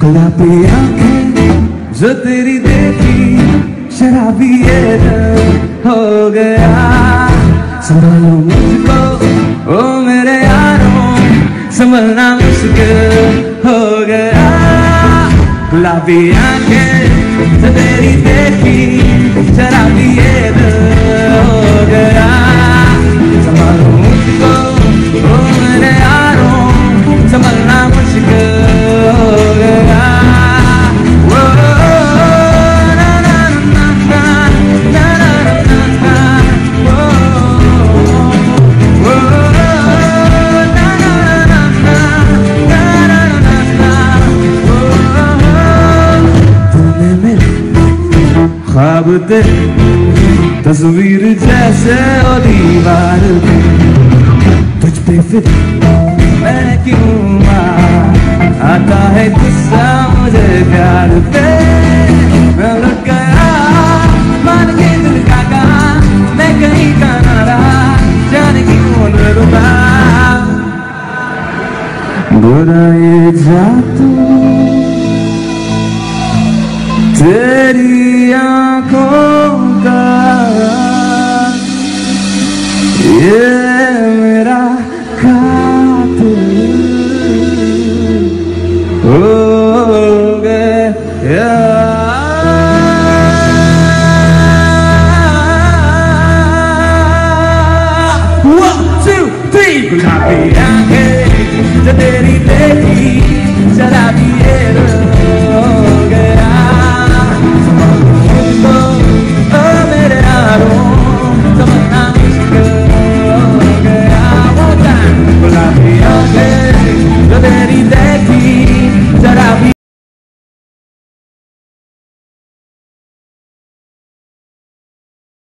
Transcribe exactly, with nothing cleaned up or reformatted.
गुलाबी आंखें जो तेरी देखी शराबी ये दिल हो गया। संभालो मुझको ओ मेरे यारों, संभलना मुश्किल हो गया। गुलाबी आंखें जो तेरी देखी शराबी ये दिल हो गया। संभालो मुझको ओ मेरे यारों, संभलना मुश्किल हो गया। ख्वाब तेरे तस्वीर जैसे ओ दीवार पे, तुझ पे फिर मैं क्यों आता है गुस्सा मुझे प्यार पे। मैं लग गया मान के दिल का कहा, मैं कहीं का ना रहा, जाने क्यों न रुका। बुरा ये जादू तेरी आंखों का, ये मेरा कातिल हो गया। One, two, three. गुलाबी आंखें जो तेरी देखी शराबी ये हो गया। गुलाबी आंखें जो तेरी देखी